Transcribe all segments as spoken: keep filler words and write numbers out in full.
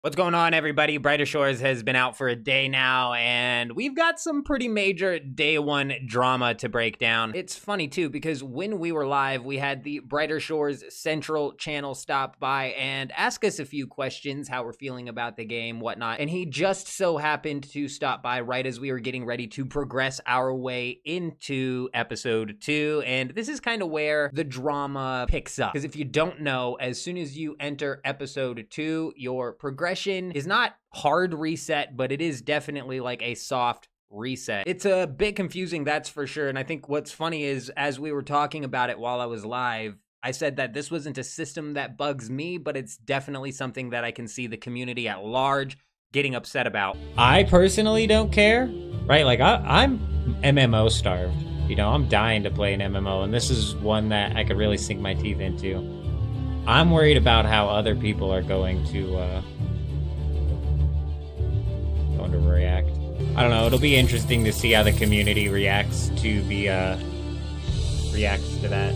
What's going on, everybody? Brighter Shores has been out for a day now, and we've got some pretty major day one drama to break down. It's funny, too, because when we were live, we had the Brighter Shores Central channel stop by and ask us a few questions, how we're feeling about the game, whatnot, and he just so happened to stop by right as we were getting ready to progress our way into episode two, and this is kind of where the drama picks up, because if you don't know, as soon as you enter episode two, your progression is not hard reset, but it is definitely like a soft reset. It's a bit confusing, that's for sure. And I think what's funny is, as we were talking about it while I was live, I said that this wasn't a system that bugs me, but it's definitely something that I can see the community at large getting upset about. I personally don't care, right? Like I, I'm M M O starved. You know, I'm dying to play an M M O, and this is one that I could really sink my teeth into. I'm worried about how other people are going to, uh, going to react. I don't know, it'll be interesting to see how the community reacts to the, uh, reacts to that.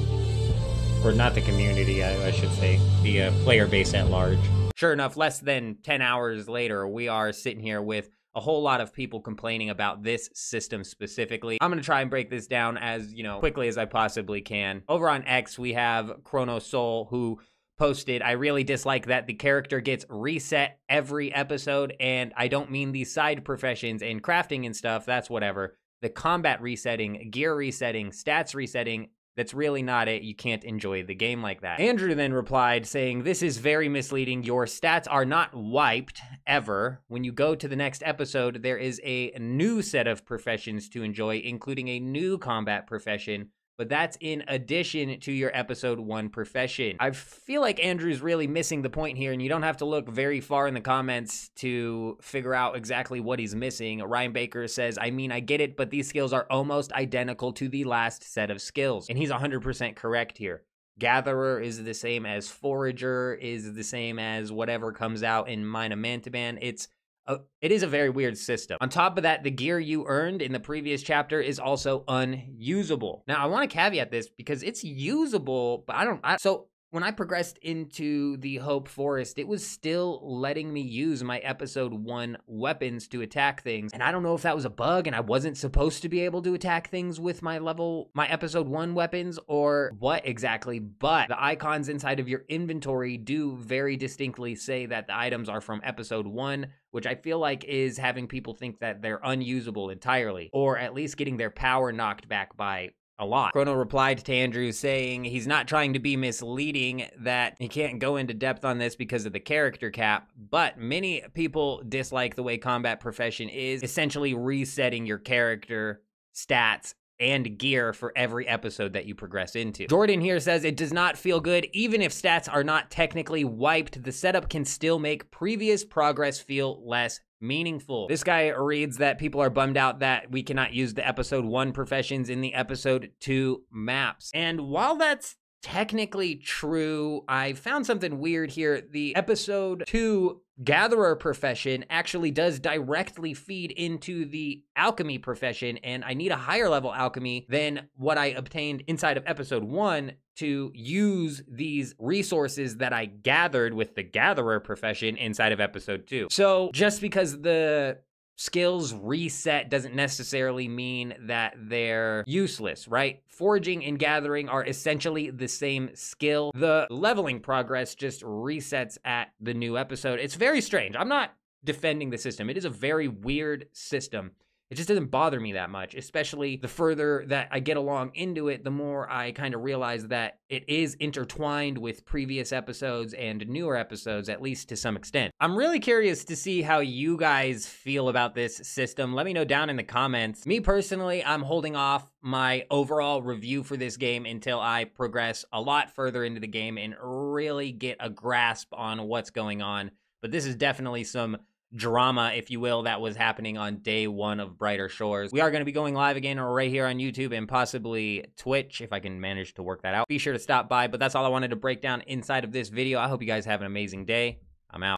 Or not the community, I, I should say, the uh, player base at large. Sure enough, less than ten hours later, we are sitting here with a whole lot of people complaining about this system specifically. I'm gonna try and break this down as, you know, quickly as I possibly can. Over on X, we have Chrono Soul, who posted, I really dislike that the character gets reset every episode, and I don't mean these side professions and crafting and stuff, that's whatever. The combat resetting, gear resetting, stats resetting, that's really not it. You can't enjoy the game like that. Andrew then replied saying, this is very misleading. Your stats are not wiped ever. When you go to the next episode, there is a new set of professions to enjoy, including a new combat profession, but that's in addition to your episode one profession. I feel like Andrew's really missing the point here, and you don't have to look very far in the comments to figure out exactly what he's missing. Ryan Baker says, I mean, I get it, but these skills are almost identical to the last set of skills. And he's one hundred percent correct here. Gatherer is the same as Forager, is the same as whatever comes out in Mina Mantaban. It's Uh, it is a very weird system. On top of that, the gear you earned in the previous chapter is also unusable. Now, I want to caveat this because it's usable, but I don't... I, so, when I progressed into the Hopeforest, it was still letting me use my episode one weapons to attack things. And I don't know if that was a bug and I wasn't supposed to be able to attack things with my level, my episode one weapons, or what exactly. But the icons inside of your inventory do very distinctly say that the items are from episode one, which I feel like is having people think that they're unusable entirely, or at least getting their power knocked back by a lot. Chrono replied to Andrew saying he's not trying to be misleading, that he can't go into depth on this because of the character cap, but many people dislike the way combat profession is essentially resetting your character stats and gear for every episode that you progress into. Jordan here says it does not feel good. Even if stats are not technically wiped, the setup can still make previous progress feel less meaningful. This guy reads that people are bummed out that we cannot use the episode one professions in the episode two maps. And while that's technically true, I found something weird here. The episode two gatherer profession actually does directly feed into the alchemy profession, and I need a higher level alchemy than what I obtained inside of episode one to use these resources that I gathered with the gatherer profession inside of episode two. So just because the skills reset doesn't necessarily mean that they're useless, right? Foraging and gathering are essentially the same skill. The leveling progress just resets at the new episode. It's very strange. I'm not defending the system. It is a very weird system. It just doesn't bother me that much, especially the further that I get along into it, the more I kind of realize that it is intertwined with previous episodes and newer episodes, at least to some extent. I'm really curious to see how you guys feel about this system. Let me know down in the comments. Me personally, I'm holding off my overall review for this game until I progress a lot further into the game and really get a grasp on what's going on. But this is definitely some drama, if you will, that was happening on day one of Brighter Shores. We are going to be going live again right here on YouTube and possibly Twitch, if I can manage to work that out. Be sure to stop by, but that's all I wanted to break down inside of this video. I hope you guys have an amazing day. I'm out.